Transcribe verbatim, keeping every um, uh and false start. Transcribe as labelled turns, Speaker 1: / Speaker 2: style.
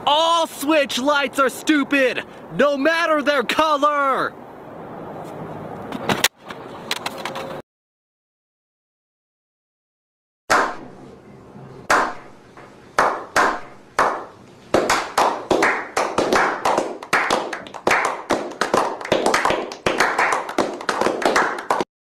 Speaker 1: All switch lights are stupid, no matter their color!